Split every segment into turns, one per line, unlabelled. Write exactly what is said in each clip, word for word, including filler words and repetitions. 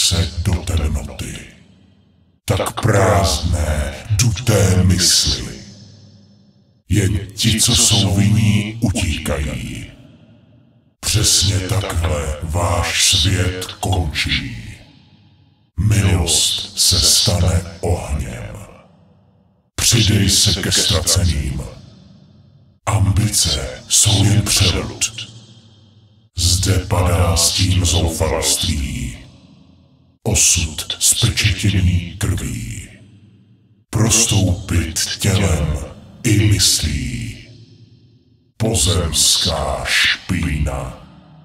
se do temnoty. Tak prázdné, duté mysli. Jen ti, co jsou vinní, utíkají. Přesně takhle váš svět končí. Milost se stane ohněm. Přidej se ke ztraceným. Ambice jsou jen přelud. Zde padá stín zoufalství. Osud spečetěný krví. Prostoupit tělem i myslí. Pozemská špína.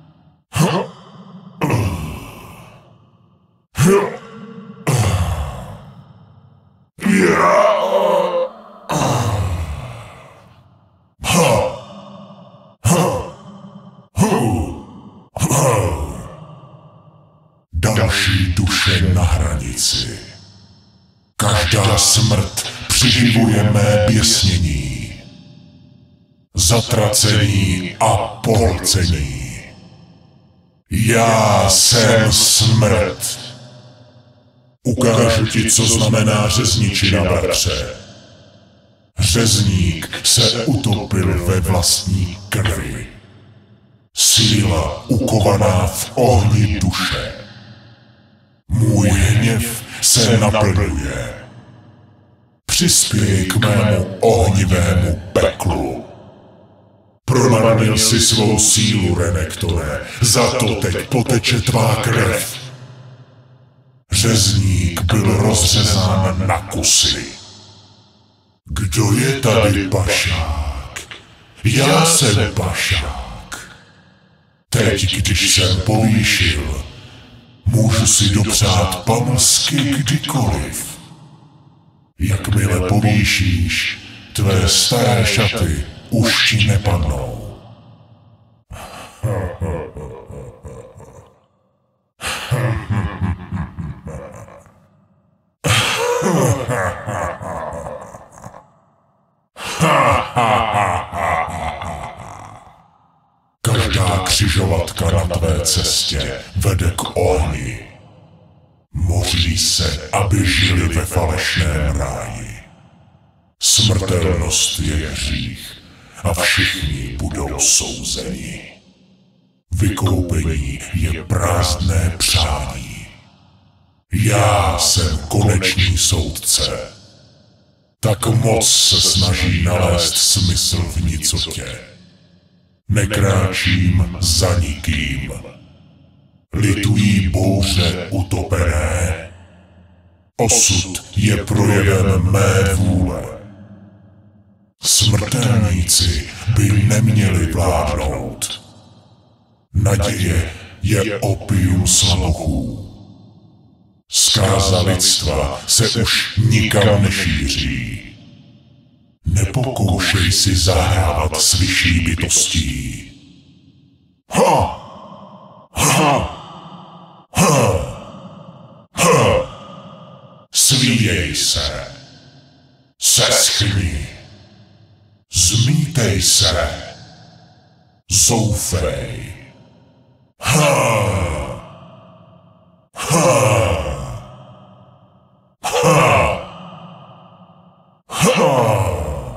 Další duše na hranici. Každá smrt přiživuje mé běsnění. Zatracení a pohlcení. Já jsem smrt. Ukážu ti, co znamená řezničina, bratře. Řezník se utopil ve vlastní krvi. Síla ukovaná v ohni duše. Můj hněv se naplňuje. Přispěj k mému ohnivému peklu. Promarnil si svou sílu, Renektore, za to teď poteče tvá krev. Řezník byl rozřezán na kusy. Kdo je tady pašák? Já jsem pašák. Teď, když jsem povýšil, můžu si dopřát pamlsky kdykoliv. Jakmile povýšíš, tvé staré šaty už ti nepadnou. Každá křižovatka na tvé cestě vede k ohni. Modlí se, aby žili ve falešném ráji. Smrtelnost je hřích a všichni budou souzeni. Vykoupení je prázdné přání. Já jsem konečný soudce. Tak moc se snaží nalézt smysl v nicotě. Nekráčím za nikým. Litují bouře utopené. Osud je projevem mé vůle. Smrtelníci by neměli vládnout. Naděje je opium slabochů. Zkáza lidstva se už nikam nešíří. Nepokoušej si zahrávat s vyšší bytostí. Ha! Ha! Ha! Ha! Svíjej se. Seschni. Zmítej se. Zoufej. Ha! Ha! Ha! Ha!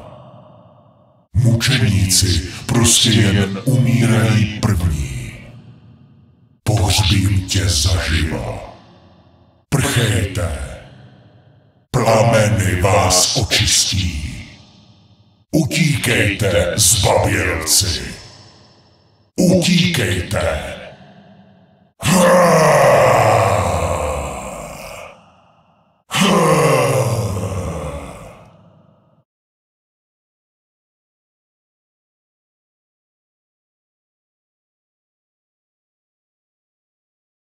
Mučeníci prostě jen umírají první. Pohřbím tě zaživa. Prchejte. Plameny vás očistí. Utíkejte, zbabělci. Utíkejte. Ha!